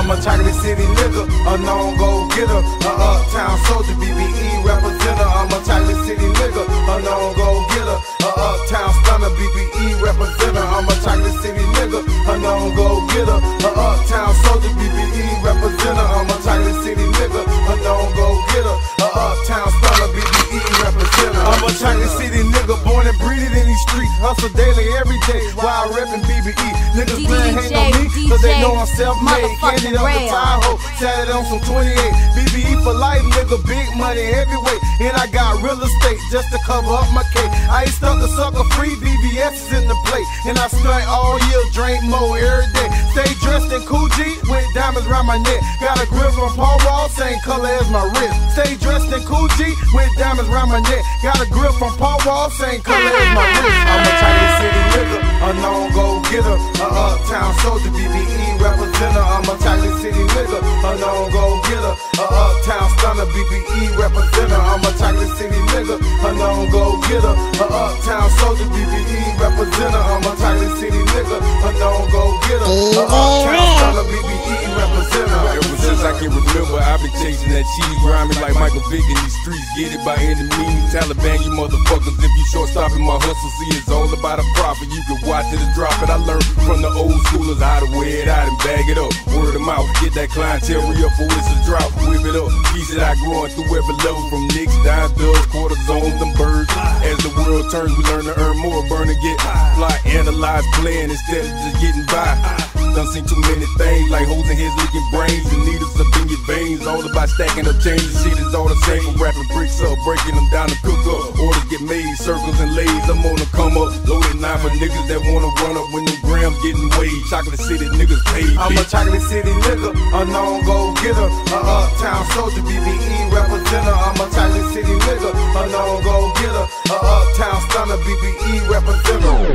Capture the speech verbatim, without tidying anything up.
I'm a Chocolate City nigga, a known go-getter, a uptown soldier, B B E representer. I'm a Chocolate City nigga, a known go-getter, a uptown stunner, B B E representer. I'm a Chocolate City nigga, a known go-getter, a uptown soldier, B B E representer. I'm a Chocolate City nigga, a known go-getter, a uptown stunner, B B E representer. I'm a Chocolate City nigga, born and breeded in these streets, hustle daily every day while reppin' B B E. Niggas really hate on me, cause they know I'm self-made. Candy up the Tahoe, sat it on some twenty-eight. B B E for life, nigga, big money, heavyweight. And I got real estate just to cover up my cake. I ain't stuck a sucker free, B B S is in the plate. And I stunt all year, drink more every day. Stay dressed in Cool G with diamonds around my neck. Got a grip from Paul Wall, same color as my wrist. Stay dressed in Cool G with diamonds around my neck. Got a grip from Paul Wall, same color as my wrist. I'm a Chocolate City nigga, a known go-getter, a uptown soldier, B B E representer. I'm a Chocolate City nigga, a known go-getter, a uptown stunner, B B E representer. I'm a Chocolate City nigga, a known go-getter, a uptown soldier, B B E representer. I'm a Chocolate City nigga, a known go-getter, a uptown stunner, B B E representer. Ever since I can remember, I've been chasing that cheese, grinding like Michael Vick in these streets. Get it by any means, Taliban, you motherfuckers. If you short stopping my hustle, see it's all about a profit. You can watch it and drop it. I learned from the old schoolers how to wear it out and bag it up. Word of mouth, get that clientele re-up for it's a drought. Whip it up, piece it out, growing through every level. From nicks, down dubs, quarter zones, them birds. As the world turns, we learn to earn more, burn and get fly, analyze, plan instead of just getting by. Done seen too many things like holes in heads, leaking brains and needles up in your veins. All about stacking up changes, shit is all the same. From wrapping bricks up, breaking them down to cook up. Orders get made, circles and lays. I'm on the come up, loaded nine for niggas that wanna run up when them grams getting weighed. Chocolate City niggas paid. I'm a Chocolate City nigga, a known go-getter, a uptown soldier, B B E representer. I'm a Chocolate City nigga, a known go-getter, a uptown stunner, B B E representer.